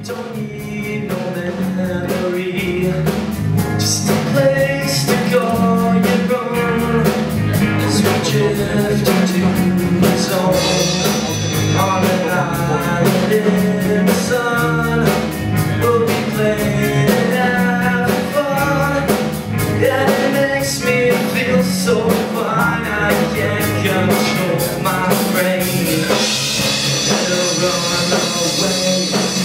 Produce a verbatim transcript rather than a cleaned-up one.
Don't need no memory, just a place to call your own. As we drift into the zone on an island in the sun, we'll be playing and having fun. Yeah, it makes me feel so fine. I can't control my brain. Better run away.